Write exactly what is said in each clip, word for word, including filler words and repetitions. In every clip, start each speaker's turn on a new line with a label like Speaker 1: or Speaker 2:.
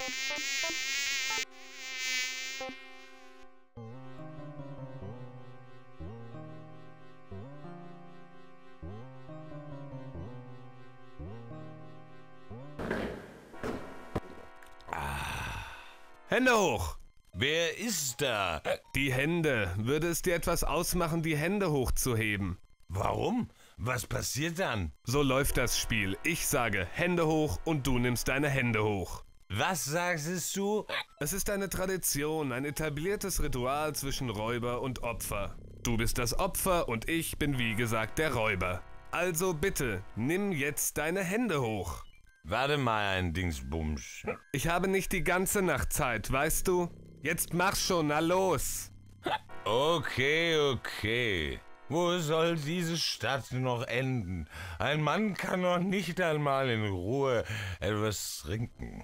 Speaker 1: Hände hoch! Wer ist da?
Speaker 2: Die Hände. Würde es dir etwas ausmachen, die Hände hochzuheben?
Speaker 1: Warum? Was passiert dann?
Speaker 2: So läuft das Spiel. Ich sage Hände hoch und du nimmst deine Hände hoch.
Speaker 1: Was sagst du?
Speaker 2: Es ist eine Tradition, ein etabliertes Ritual zwischen Räuber und Opfer. Du bist das Opfer und ich bin wie gesagt der Räuber. Also bitte, nimm jetzt deine Hände hoch.
Speaker 1: Warte mal ein Dingsbums.
Speaker 2: Ich habe nicht die ganze Nacht Zeit, weißt du? Jetzt mach schon, na los!
Speaker 1: Okay, okay. Wo soll diese Stadt noch enden? Ein Mann kann doch nicht einmal in Ruhe etwas trinken.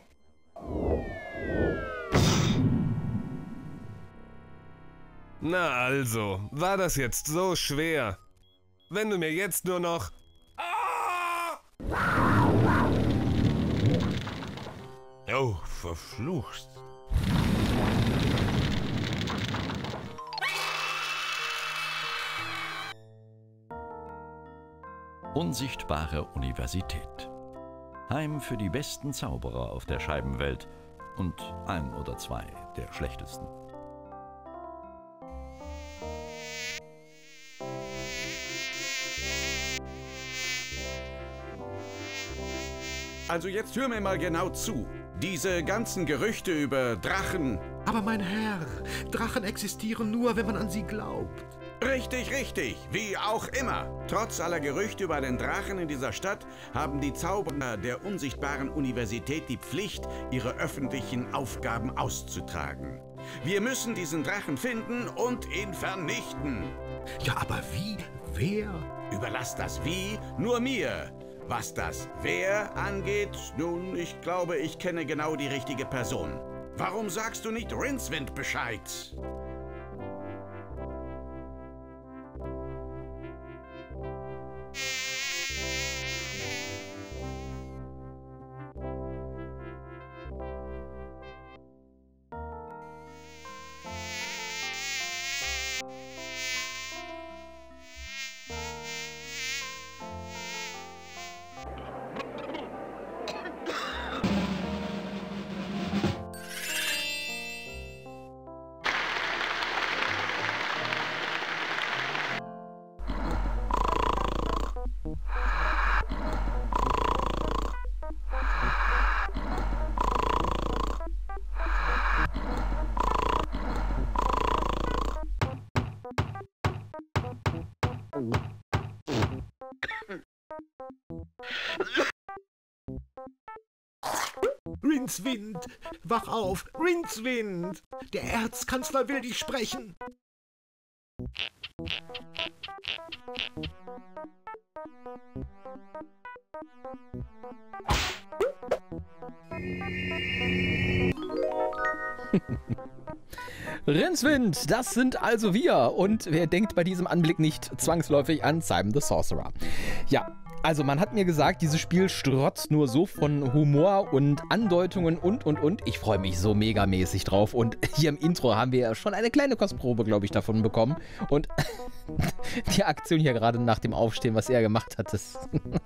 Speaker 2: Na also, war das jetzt so schwer? Wenn du mir jetzt nur noch... Ah!
Speaker 1: Oh, verflucht.
Speaker 3: Unsichtbare Universität. Heim für die besten Zauberer auf der Scheibenwelt und ein oder zwei der schlechtesten.
Speaker 4: Also jetzt hör mir mal genau zu. Diese ganzen Gerüchte über Drachen...
Speaker 5: Aber mein Herr, Drachen existieren nur, wenn man an sie glaubt.
Speaker 4: Richtig, richtig, wie auch immer. Trotz aller Gerüchte über den Drachen in dieser Stadt haben die Zauberer der unsichtbaren Universität die Pflicht, ihre öffentlichen Aufgaben auszutragen. Wir müssen diesen Drachen finden und ihn vernichten.
Speaker 5: Ja, aber wie? Wer?
Speaker 4: Überlass das Wie nur mir. Was das Wer angeht, nun, ich glaube, ich kenne genau die richtige Person. Warum sagst du nicht Rincewind Bescheid?
Speaker 5: Rincewind, wach auf, Rincewind! Der Erzkanzler will dich sprechen.
Speaker 6: Rincewind, das sind also wir. Und wer denkt bei diesem Anblick nicht zwangsläufig an Simon the Sorcerer? Ja, also man hat mir gesagt, dieses Spiel strotzt nur so von Humor und Andeutungen und, und, und. Ich freue mich so megamäßig drauf. Und hier im Intro haben wir ja schon eine kleine Kostprobe, glaube ich, davon bekommen. Und die Aktion hier gerade nach dem Aufstehen, was er gemacht hat, das...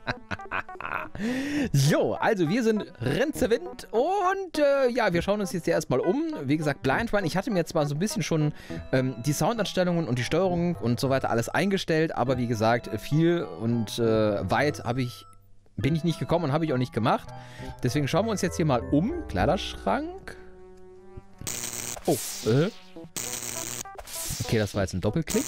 Speaker 6: So, also wir sind Rincewind und äh, ja, wir schauen uns jetzt erstmal um. Wie gesagt, Blind Run. Ich hatte mir jetzt mal so ein bisschen schon ähm, die Soundanstellungen und die Steuerung und so weiter alles eingestellt, aber wie gesagt, viel und äh, weit habe ich, bin ich nicht gekommen und habe ich auch nicht gemacht. Deswegen schauen wir uns jetzt hier mal um. Kleiderschrank. Oh, äh. Okay, das war jetzt ein Doppelklick.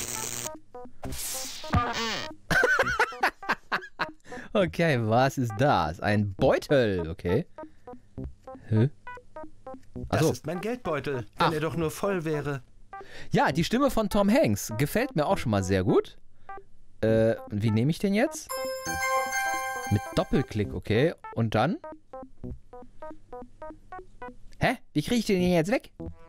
Speaker 6: Okay, was ist das? Ein Beutel, okay. Hä?
Speaker 7: Das ist mein Geldbeutel, wenn
Speaker 6: Ach.
Speaker 7: er doch nur voll wäre.
Speaker 6: Ja, die Stimme von Tom Hanks gefällt mir auch schon mal sehr gut. Äh, wie nehme ich den jetzt? Mit Doppelklick, okay. Und dann? Hä? Wie kriege ich den jetzt weg?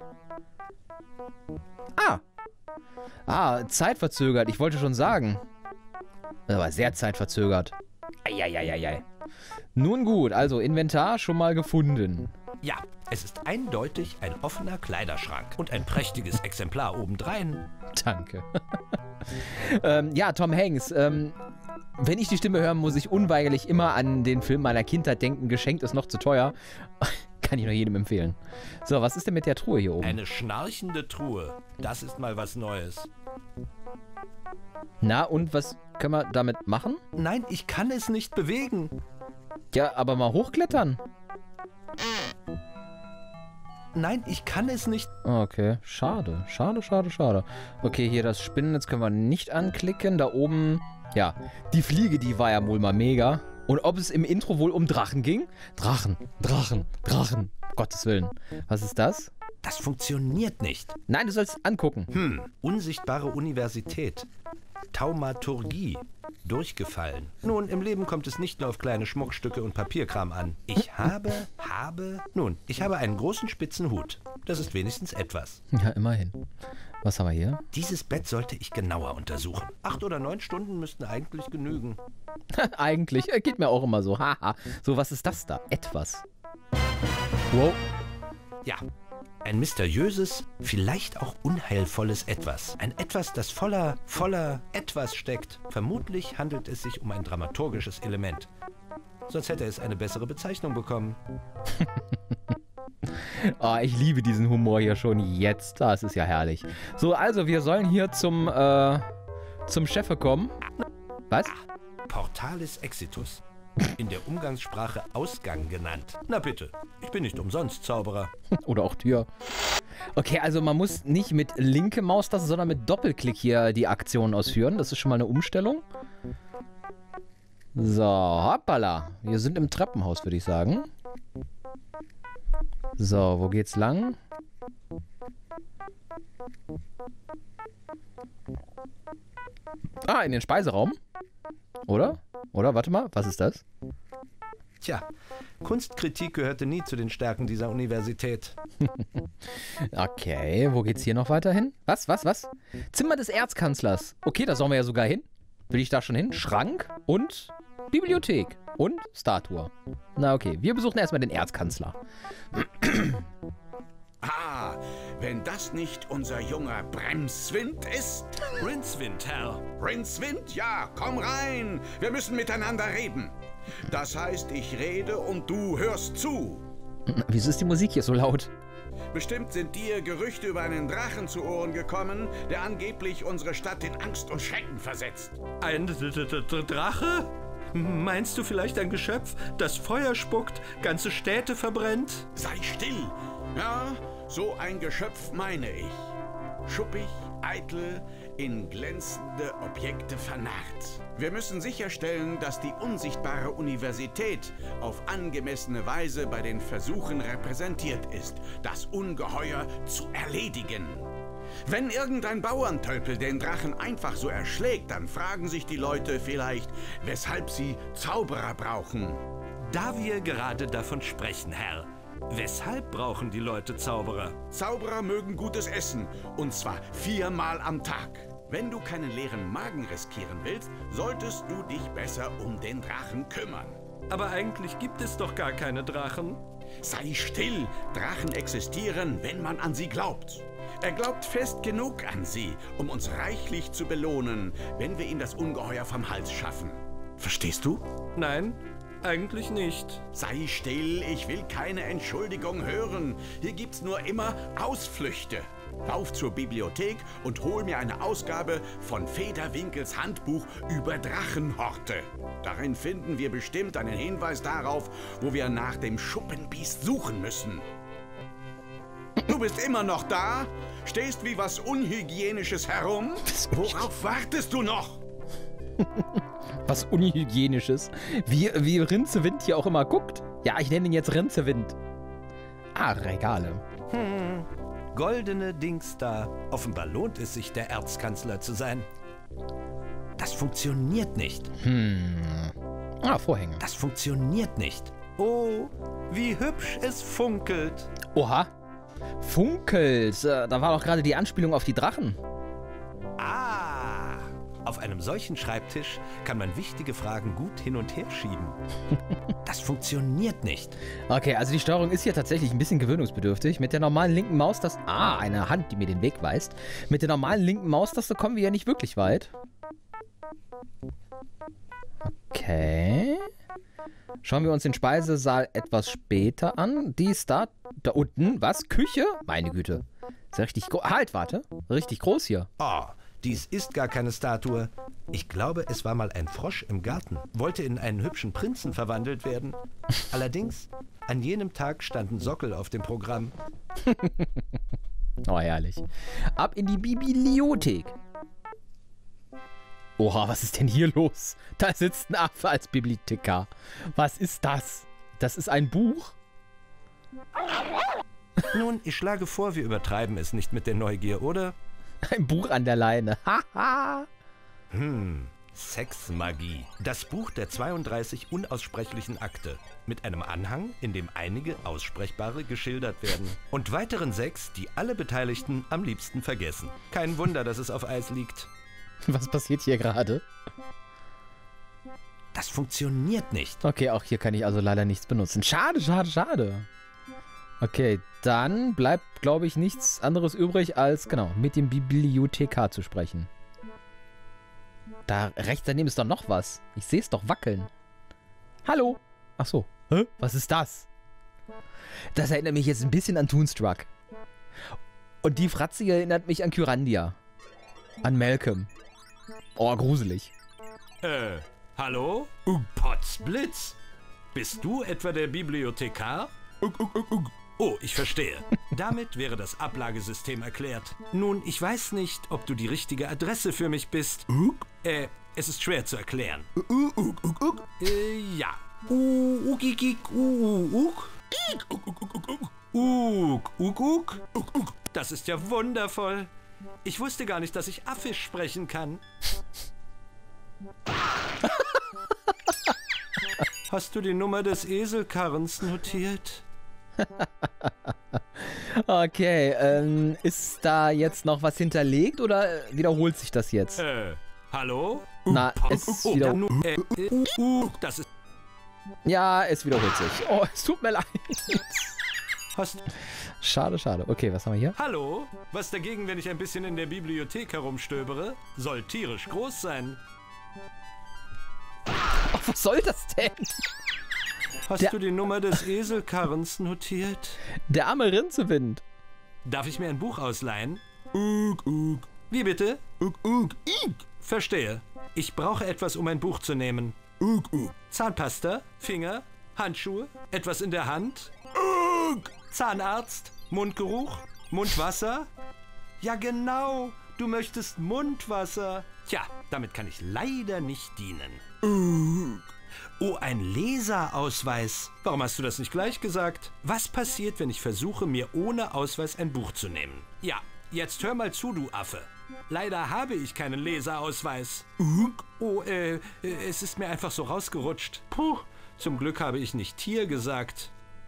Speaker 6: Ah. Ah, zeitverzögert. Ich wollte schon sagen. Aber sehr zeitverzögert. Eieieiei. Nun gut, also Inventar schon mal gefunden.
Speaker 7: Ja, es ist eindeutig ein offener Kleiderschrank und ein prächtiges Exemplar obendrein.
Speaker 6: Danke. ähm, ja, Tom Hanks. Ähm, wenn ich die Stimme höre, muss ich unweigerlich immer an den Film meiner Kindheit denken. Geschenkt ist noch zu teuer. Kann ich nur jedem empfehlen. So, was ist denn mit der Truhe hier oben?
Speaker 7: Eine schnarchende Truhe. Das ist mal was Neues.
Speaker 6: Na, und was können wir damit machen?
Speaker 7: Nein, ich kann es nicht bewegen.
Speaker 6: Ja, aber mal hochklettern.
Speaker 7: Nein, ich kann es nicht.
Speaker 6: Okay, schade. Schade, schade, schade. Okay, hier das Spinnennetz können wir nicht anklicken. Da oben, ja, die Fliege, die war ja wohl mal mega. Und ob es im Intro wohl um Drachen ging? Drachen, Drachen, Drachen. Gottes Willen. Was ist das?
Speaker 7: Das funktioniert nicht.
Speaker 6: Nein, du sollst angucken.
Speaker 7: Hm, unsichtbare Universität. Taumaturgie. Durchgefallen. Nun, im Leben kommt es nicht nur auf kleine Schmuckstücke und Papierkram an. Ich habe, habe... Nun, ich habe einen großen spitzen Hut. Das ist wenigstens etwas.
Speaker 6: Ja, immerhin. Was haben wir hier?
Speaker 7: Dieses Bett sollte ich genauer untersuchen. Acht oder neun Stunden müssten eigentlich genügen.
Speaker 6: Eigentlich. Geht mir auch immer so. Haha. So, was ist das da? Etwas. Wow.
Speaker 7: Ja. Ein mysteriöses, vielleicht auch unheilvolles Etwas. Ein Etwas, das voller, voller Etwas steckt. Vermutlich handelt es sich um ein dramaturgisches Element. Sonst hätte es eine bessere Bezeichnung bekommen.
Speaker 6: Oh, ich liebe diesen Humor hier schon jetzt. Das ist ja herrlich. So, also, wir sollen hier zum, äh, zum Chefe kommen. Was?
Speaker 7: Portalis Exitus. In der Umgangssprache Ausgang genannt. Na bitte, ich bin nicht umsonst Zauberer.
Speaker 6: Oder auch Tür. Okay, also man muss nicht mit linke Maustaste, sondern mit Doppelklick hier die Aktion ausführen. Das ist schon mal eine Umstellung. So, hoppala. Wir sind im Treppenhaus, würde ich sagen. So, wo geht's lang? Ah, in den Speiseraum. Oder? Oder? Warte mal, was ist das?
Speaker 7: Tja, Kunstkritik gehörte nie zu den Stärken dieser Universität.
Speaker 6: Okay, wo geht's hier noch weiter hin? Was, was, was? Zimmer des Erzkanzlers. Okay, da sollen wir ja sogar hin. Will ich da schon hin? Schrank und Bibliothek und Statue. Na okay, wir besuchen erstmal den Erzkanzler.
Speaker 4: Ah, wenn das nicht unser junger Bremswind ist.
Speaker 7: Rincewind, Herr.
Speaker 4: Rincewind? Ja, komm rein. Wir müssen miteinander reden. Das heißt, ich rede und du hörst zu.
Speaker 6: Wieso ist die Musik hier so laut?
Speaker 4: Bestimmt sind dir Gerüchte über einen Drachen zu Ohren gekommen, der angeblich unsere Stadt in Angst und Schrecken versetzt.
Speaker 7: Ein Drache? Meinst du vielleicht ein Geschöpf, das Feuer spuckt, ganze Städte verbrennt?
Speaker 4: Sei still. Ja, so ein Geschöpf meine ich. Schuppig, eitel, in glänzende Objekte vernarrt. Wir müssen sicherstellen, dass die unsichtbare Universität auf angemessene Weise bei den Versuchen repräsentiert ist, das Ungeheuer zu erledigen. Wenn irgendein Bauerntölpel den Drachen einfach so erschlägt, dann fragen sich die Leute vielleicht, weshalb sie Zauberer brauchen.
Speaker 7: Da wir gerade davon sprechen, Herr, weshalb brauchen die Leute Zauberer?
Speaker 4: Zauberer mögen gutes Essen, und zwar viermal am Tag. Wenn du keinen leeren Magen riskieren willst, solltest du dich besser um den Drachen kümmern.
Speaker 7: Aber eigentlich gibt es doch gar keine Drachen.
Speaker 4: Sei still, Drachen existieren, wenn man an sie glaubt. Er glaubt fest genug an sie, um uns reichlich zu belohnen, wenn wir ihm das Ungeheuer vom Hals schaffen. Verstehst du?
Speaker 7: Nein. Eigentlich nicht.
Speaker 4: Sei still, ich will keine Entschuldigung hören. Hier gibt's nur immer Ausflüchte. Lauf zur Bibliothek und hol mir eine Ausgabe von Federwinkels Handbuch über Drachenhorte. Darin finden wir bestimmt einen Hinweis darauf, wo wir nach dem Schuppenbiest suchen müssen. Du bist immer noch da? Stehst wie was Unhygienisches herum? Worauf wartest du noch?
Speaker 6: Was Unhygienisches. Wie, wie Rincewind hier auch immer guckt. Ja, ich nenne ihn jetzt Rincewind. Ah, Regale.
Speaker 7: Hm, goldene Dings da. Offenbar lohnt es sich, der Erzkanzler zu sein. Das funktioniert nicht.
Speaker 6: Hm. Ah, Vorhänge.
Speaker 7: Das funktioniert nicht. Oh, wie hübsch es funkelt.
Speaker 6: Oha. Funkelt. Da war doch gerade die Anspielung auf die Drachen.
Speaker 7: Ah. Auf einem solchen Schreibtisch kann man wichtige Fragen gut hin und her schieben. Das funktioniert nicht.
Speaker 6: Okay, also die Steuerung ist hier tatsächlich ein bisschen gewöhnungsbedürftig. Mit der normalen linken Maustaste... Ah, eine Hand, die mir den Weg weist. Mit der normalen linken Maustaste kommen wir ja nicht wirklich weit. Okay. Schauen wir uns den Speisesaal etwas später an. Die ist da... Da unten. Was? Küche? Meine Güte. Ist ja richtig groß. Halt, warte. Richtig groß hier.
Speaker 7: Oh, dies ist gar keine Statue. Ich glaube, es war mal ein Frosch im Garten. Wollte in einen hübschen Prinzen verwandelt werden. Allerdings, an jenem Tag standen Sockel auf dem Programm.
Speaker 6: Oh, herrlich. Ab in die Bibliothek. Oha, was ist denn hier los? Da sitzt ein Affe als Bibliothekar. Was ist das? Das ist ein Buch?
Speaker 7: Nun, ich schlage vor, wir übertreiben es nicht mit der Neugier, oder?
Speaker 6: Ein Buch an der Leine. Haha.
Speaker 7: Hm, Sexmagie. Das Buch der zweiunddreißig unaussprechlichen Akte. Mit einem Anhang, in dem einige aussprechbare geschildert werden. Und weiteren sechs, die alle Beteiligten am liebsten vergessen. Kein Wunder, dass es auf Eis liegt.
Speaker 6: Was passiert hier gerade?
Speaker 7: Das funktioniert nicht.
Speaker 6: Okay, auch hier kann ich also leider nichts benutzen. Schade, schade, schade. Okay, dann bleibt, glaube ich, nichts anderes übrig, als, genau, mit dem Bibliothekar zu sprechen. Da rechts daneben ist doch noch was. Ich sehe es doch wackeln. Hallo? Ach so. Hä? Was ist das? Das erinnert mich jetzt ein bisschen an Toonstruck. Und die Fratze hier erinnert mich an Kyrandia. An Malcolm. Oh, gruselig.
Speaker 7: Äh, hallo? Uh, Potzblitz? Bist du etwa der Bibliothekar? Uh, uh, uh, uh. Oh, ich verstehe. Damit wäre das Ablagesystem erklärt. Nun, ich weiß nicht, ob du die richtige Adresse für mich bist. Äh, es ist schwer zu erklären. Äh, ja. Uk, uk, uk. Das ist ja wundervoll. Ich wusste gar nicht, dass ich Affisch sprechen kann. Hast du die Nummer des Eselkarrens notiert?
Speaker 6: Okay, ähm, ist da jetzt noch was hinterlegt oder wiederholt sich das jetzt?
Speaker 7: Äh, hallo?
Speaker 6: Na, es wiederholt...
Speaker 7: Äh, äh, uh, das ist...
Speaker 6: Ja, es wiederholt sich. Oh, es tut mir leid.
Speaker 7: Hast...
Speaker 6: Schade, schade. Okay, was haben wir hier?
Speaker 7: Hallo? Was dagegen, wenn ich ein bisschen in der Bibliothek herumstöbere? Soll tierisch groß sein.
Speaker 6: Oh, was soll das denn?
Speaker 7: Hast der, du die Nummer des Eselkarrens notiert?
Speaker 6: Der arme Rinzewind.
Speaker 7: Darf ich mir ein Buch ausleihen? Uk, uk. Wie bitte? Uk, uk, ik. Verstehe. Ich brauche etwas, um ein Buch zu nehmen. Uk, uk. Zahnpasta, Finger, Handschuhe, etwas in der Hand. Uk. Zahnarzt, Mundgeruch, Mundwasser. Ja genau, du möchtest Mundwasser. Tja, damit kann ich leider nicht dienen. Uk. Oh, ein Leserausweis. Warum hast du das nicht gleich gesagt? Was passiert, wenn ich versuche, mir ohne Ausweis ein Buch zu nehmen? Ja, jetzt hör mal zu, du Affe. Leider habe ich keinen Leserausweis. Oh, äh, es ist mir einfach so rausgerutscht. Puh, zum Glück habe ich nicht Tier gesagt.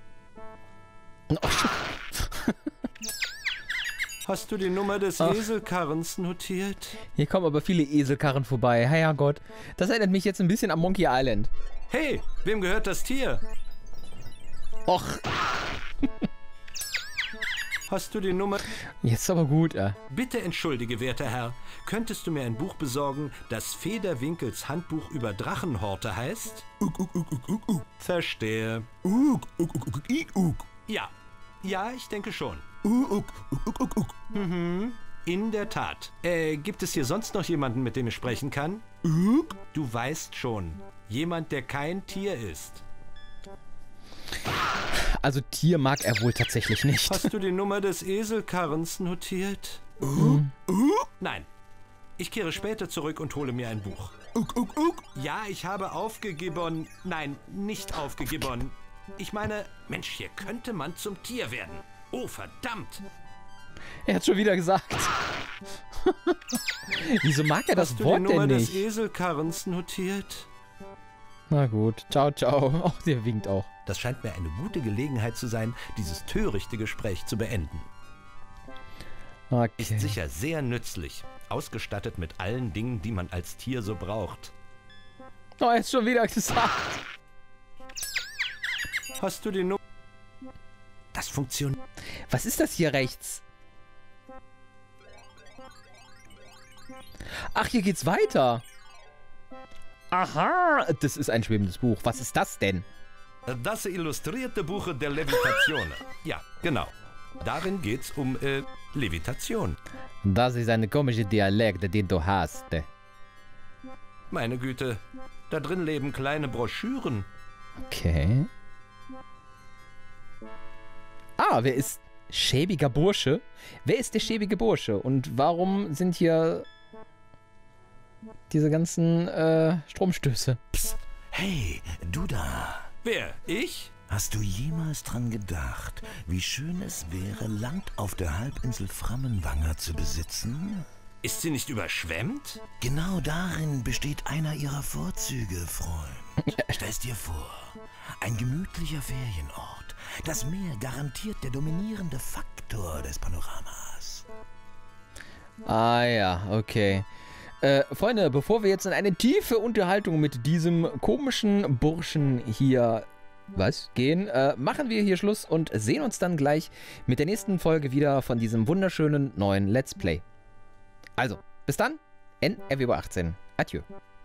Speaker 7: Hast du die Nummer des Ach. Eselkarrens notiert?
Speaker 6: Hier kommen aber viele Eselkarren vorbei. Herrgott, das erinnert mich jetzt ein bisschen an Monkey Island.
Speaker 7: Hey, wem gehört das Tier?
Speaker 6: Och.
Speaker 7: Hast du die Nummer...
Speaker 6: Jetzt aber gut, ja.
Speaker 7: Bitte entschuldige, werter Herr. Könntest du mir ein Buch besorgen, das Federwinkels Handbuch über Drachenhorte heißt? Uk, uk, uk, uk, uk. Verstehe. Uk, uk, uk, uk, uk. Ja, ja, ich denke schon. Uk, uk, uk, uk, uk. Mhm, in der Tat. Äh, gibt es hier sonst noch jemanden, mit dem ich sprechen kann? Uk. Du weißt schon. Jemand, der kein Tier ist.
Speaker 6: Also Tier mag er wohl tatsächlich nicht.
Speaker 7: Hast du die Nummer des Eselkarrens notiert?
Speaker 6: Mhm.
Speaker 7: Nein. Ich kehre später zurück und hole mir ein Buch. Ja, ich habe aufgegeben. Nein, nicht aufgegeben. Ich meine, Mensch, hier könnte man zum Tier werden. Oh, verdammt.
Speaker 6: Er hat schon wieder gesagt. Wieso mag er das
Speaker 7: Hast
Speaker 6: Wort
Speaker 7: denn nicht? Hast du die Nummer
Speaker 6: nicht?
Speaker 7: des Eselkarrens notiert?
Speaker 6: Na gut, ciao, ciao. Auch der winkt auch.
Speaker 7: Das scheint mir eine gute Gelegenheit zu sein, dieses törichte Gespräch zu beenden.
Speaker 6: Okay.
Speaker 7: Ist sicher sehr nützlich. ausgestattet mit allen Dingen, die man als Tier so braucht.
Speaker 6: Oh, jetzt schon wieder gesagt.
Speaker 7: Hast du die Nummer? Das funktioniert.
Speaker 6: Was ist das hier rechts? Ach, hier geht's weiter. Aha, das ist ein schwimmendes Buch. Was ist das denn?
Speaker 7: Das illustrierte Buch der Levitation. Ja, genau. Darin geht's um äh, Levitation.
Speaker 6: Das ist eine komische Dialekt, den du hast.
Speaker 7: Meine Güte, da drin leben kleine Broschüren.
Speaker 6: Okay. Ah, wer ist schäbiger Bursche? Wer ist der schäbige Bursche? Und warum sind hier diese ganzen äh, Stromstöße?
Speaker 8: Psst. Hey, du da.
Speaker 7: Wer? Ich?
Speaker 8: Hast du jemals dran gedacht, wie schön es wäre, Land auf der Halbinsel Frammenwanger zu besitzen?
Speaker 7: Ist sie nicht überschwemmt?
Speaker 8: Genau darin besteht einer ihrer Vorzüge, Freund. Stell's dir vor, ein gemütlicher Ferienort. Das Meer garantiert der dominierende Faktor des Panoramas.
Speaker 6: Ah ja, okay. Äh, Freunde, bevor wir jetzt in eine tiefe Unterhaltung mit diesem komischen Burschen hier was gehen, äh, machen wir hier Schluss und sehen uns dann gleich mit der nächsten Folge wieder von diesem wunderschönen neuen Let's Play. Also, bis dann, N R W achtzehn. Adieu.